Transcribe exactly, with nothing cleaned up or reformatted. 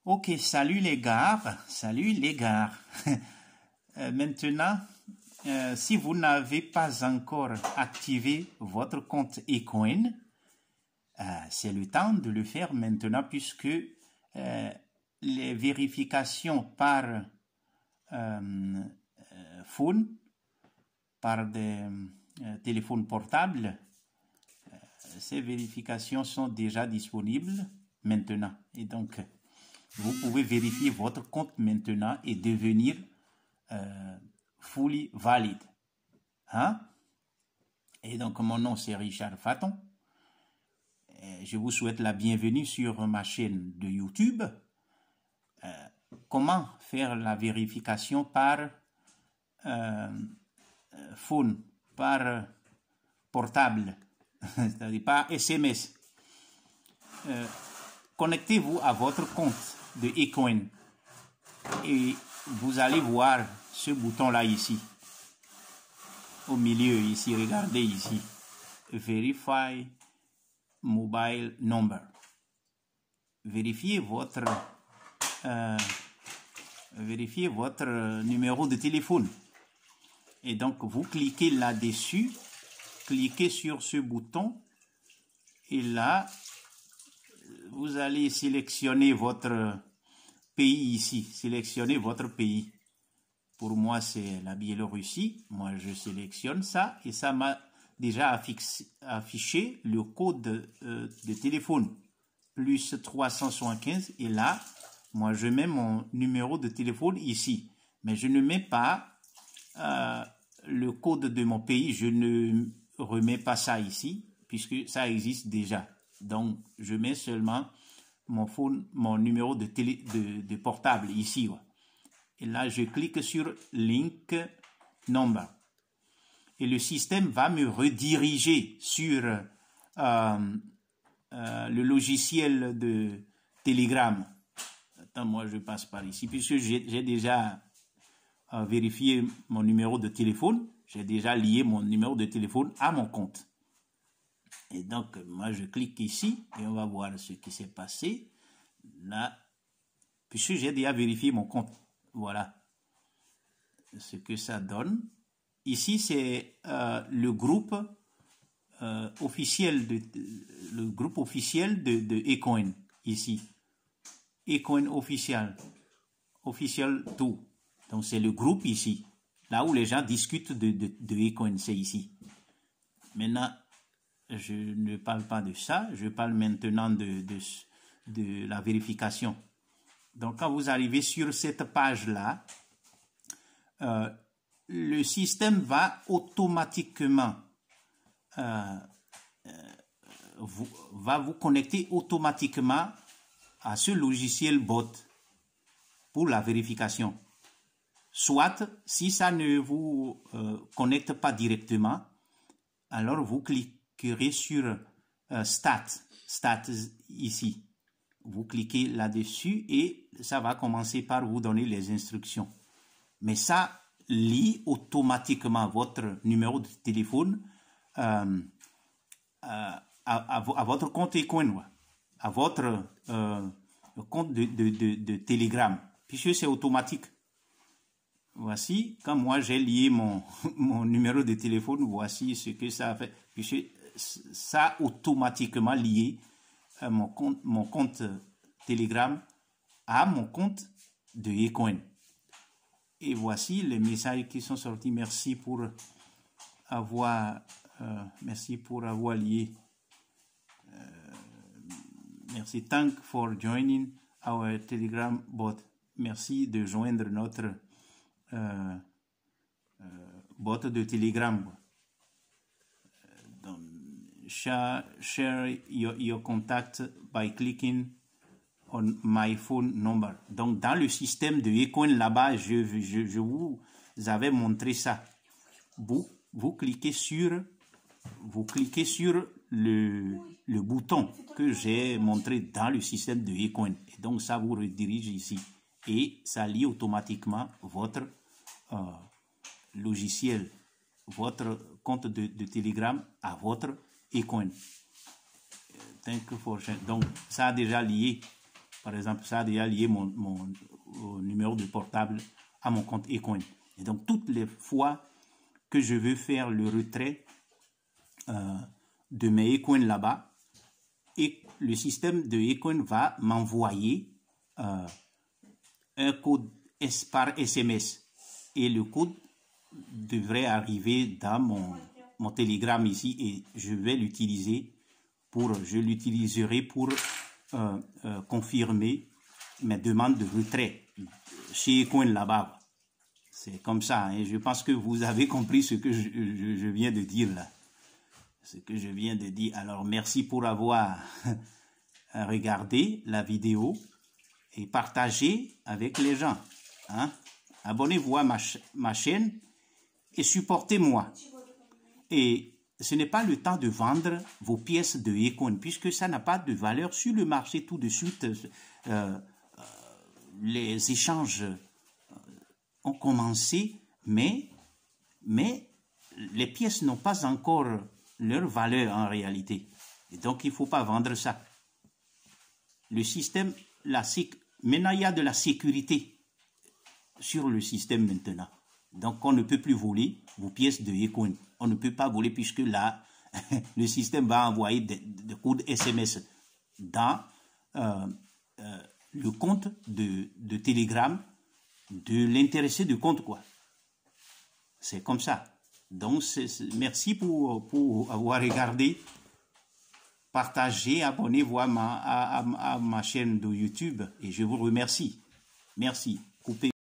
Ok, salut les gars, salut les gars. Euh, maintenant, euh, si vous n'avez pas encore activé votre compte eCoin, euh, c'est le temps de le faire maintenant puisque euh, les vérifications par euh, euh, phone, par des euh, téléphones portables, euh, ces vérifications sont déjà disponibles maintenant. Et donc, vous pouvez vérifier votre compte maintenant et devenir euh, fully valid. Hein? Et donc, mon nom, c'est Richard Faton. Et je vous souhaite la bienvenue sur ma chaîne de YouTube. Euh, comment faire la vérification par euh, phone, par portable, c'est-à-dire par S M S. Euh, Connectez-vous à votre compte de eCoin et vous allez voir ce bouton-là ici, au milieu ici, regardez ici, Verify Mobile Number. Vérifiez votre, euh, vérifiez votre numéro de téléphone. Et donc, vous cliquez là-dessus, cliquez sur ce bouton et là, vous allez sélectionner votre pays ici, sélectionnez votre pays. Pour moi, c'est la Biélorussie. Moi, je sélectionne ça et ça m'a déjà affiché, affiché le code euh, de téléphone, plus trois cent soixante-quinze. Et là, moi, je mets mon numéro de téléphone ici. Mais je ne mets pas euh, le code de mon pays. Je ne remets pas ça ici, puisque ça existe déjà. Donc, je mets seulement mon phone, mon numéro de, télé, de, de portable ici. Ouais. Et là, je clique sur Link Number. Et le système va me rediriger sur euh, euh, le logiciel de Telegram. Attends, moi, je passe par ici, puisque j'ai déjà euh, vérifié mon numéro de téléphone. J'ai déjà lié mon numéro de téléphone à mon compte. Et donc, moi, je clique ici et on va voir ce qui s'est passé. Là, puisque j'ai déjà vérifié mon compte. Voilà ce que ça donne. Ici, c'est euh, le groupe euh, officiel de, de le groupe officiel de, de eCoin. Ici, eCoin official, official deux. Donc, c'est le groupe ici, là où les gens discutent de, de, de eCoin, c'est ici. Maintenant, je ne parle pas de ça, je parle maintenant de, de, de la vérification. Donc, quand vous arrivez sur cette page-là, euh, le système va automatiquement euh, euh, vous, va vous connecter automatiquement à ce logiciel bot pour la vérification. Soit, si ça ne vous euh, connecte pas directement, alors vous cliquerez sur euh, Stat, Stat ici. Vous cliquez là-dessus et ça va commencer par vous donner les instructions. Mais ça lie automatiquement votre numéro de téléphone euh, à, à, à votre compte eCoin, à votre euh, compte de, de, de, de Telegram, puisque c'est automatique. Voici, quand moi j'ai lié mon, mon numéro de téléphone, voici ce que ça a fait, puisque ça a automatiquement lié euh, mon, compte, mon compte Telegram à mon compte de eCoin. Et voici les messages qui sont sortis. Merci pour avoir, euh, merci pour avoir lié. Euh, merci. Thank for joining our Telegram bot. Merci de joindre notre euh, euh, bot de Telegram. Donc, share, share your, your contact by clicking on my phone number. Donc, dans le système de eCoin, là-bas, je, je, je vous avais montré ça. Vous, vous cliquez sur, vous cliquez sur le, le bouton que j'ai montré dans le système de eCoin. Et donc, ça vous redirige ici. Et ça lie automatiquement votre euh, logiciel, votre compte de, de Telegram à votre eCoin. Thank you for sharing. Donc, ça a déjà lié Par exemple, ça a déjà lié mon, mon, mon numéro de portable à mon compte Ecoin. Et donc, toutes les fois que je veux faire le retrait euh, de mes Ecoin là-bas, et le système de Ecoin va m'envoyer euh, un code par S M S. Et le code devrait arriver dans mon, mon Telegram ici et je vais l'utiliser pour, je l'utiliserai pour euh, euh, confirmer mes demandes de retrait chez Ecoin là-bas. C'est comme ça. Et hein. Je pense que vous avez compris ce que je, je, je viens de dire là. Ce que je viens de dire. Alors, merci pour avoir regardé la vidéo et partagé avec les gens. Hein? Abonnez-vous à ma, ch ma chaîne et supportez-moi. Et ce n'est pas le temps de vendre vos pièces de Ecoin, puisque ça n'a pas de valeur sur le marché tout de suite. Euh, euh, les échanges ont commencé, mais, mais les pièces n'ont pas encore leur valeur en réalité. Et donc, il ne faut pas vendre ça. Le système, la séc... maintenant, il y a de la sécurité sur le système maintenant. Donc, on ne peut plus voler vos pièces de Ecoin. On ne peut pas voler puisque là, le système va envoyer des, des codes S M S dans euh, euh, le compte de, de Telegram de l'intéressé du compte, quoi. C'est comme ça. Donc, c'est, c'est, merci pour, pour avoir regardé. Partagez, abonnez-vous à ma, à, à, à ma chaîne de YouTube et je vous remercie. Merci. Coupez.